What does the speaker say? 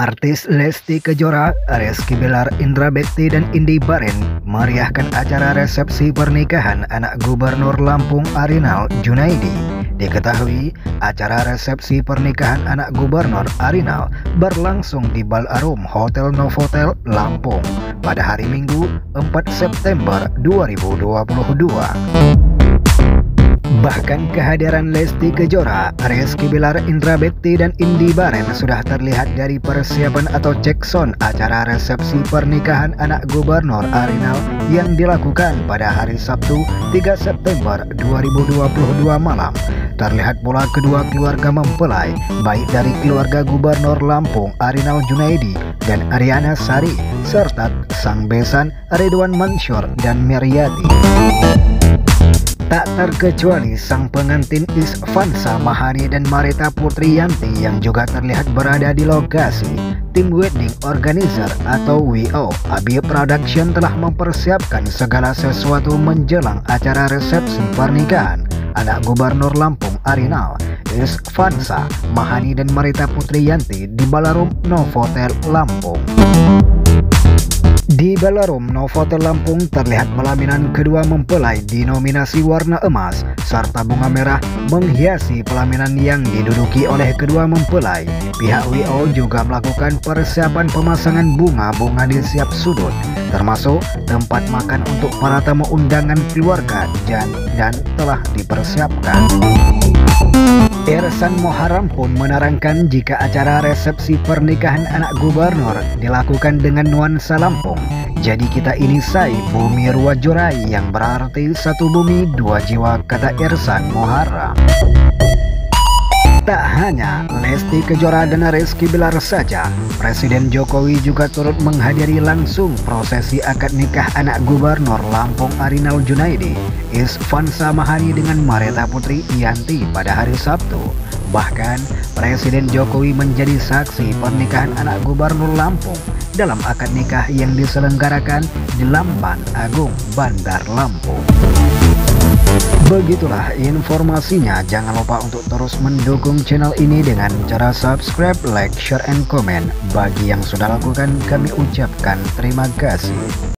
Artis Lesti Kejora, Rizky Bilar, Indra Bekti, dan Indy Barens meriahkan acara resepsi pernikahan anak Gubernur Lampung Arinal Junaidi. Diketahui, acara resepsi pernikahan anak Gubernur Arinal berlangsung di Ballroom Hotel Novotel Lampung pada hari Minggu 4 September 2022. Bahkan kehadiran Lesti Kejora, Rizky Bilar, Indra Bekti, dan Indy Barens sudah terlihat dari persiapan atau cek sound acara resepsi pernikahan anak Gubernur Arinal yang dilakukan pada hari Sabtu 3 September 2022 malam. Terlihat pula kedua keluarga mempelai, baik dari keluarga Gubernur Lampung Arinal Junaidi dan Ariana Sari, serta sang besan Ridwan Mansur dan Meriati. Tak terkecuali sang pengantin Isfansa Mahani dan Marita Putriyanti yang juga terlihat berada di lokasi. Tim wedding organizer atau WO Abi Production telah mempersiapkan segala sesuatu menjelang acara resepsi pernikahan anak Gubernur Lampung Arinal, Isfansa Mahani dan Marita Putriyanti di Ballroom Novotel Lampung. Di Ballroom Novotel Lampung terlihat pelaminan kedua mempelai dinominasi warna emas serta bunga merah menghiasi pelaminan yang diduduki oleh kedua mempelai. Pihak WO juga melakukan persiapan pemasangan bunga-bunga di setiap sudut, termasuk tempat makan untuk para tamu undangan keluarga dan telah dipersiapkan. Ersan Muharram pun menerangkan jika acara resepsi pernikahan anak gubernur dilakukan dengan nuansa Lampung. Jadi kita ini bumi ruwajurai yang berarti satu bumi dua jiwa, kata Ersan Muharram. Tak hanya Lesti Kejora dan Rizky Bilar saja, Presiden Jokowi juga turut menghadiri langsung prosesi akad nikah anak Gubernur Lampung Arinal Junaidi, Isfansa Mahani dengan Marita Putriyanti pada hari Sabtu. Bahkan, Presiden Jokowi menjadi saksi pernikahan anak Gubernur Lampung dalam akad nikah yang diselenggarakan di Lamban Agung, Bandar Lampung. Begitulah informasinya. Jangan lupa untuk terus mendukung channel ini dengan cara subscribe, like, share, and comment. Bagi yang sudah lakukan, kami ucapkan terima kasih.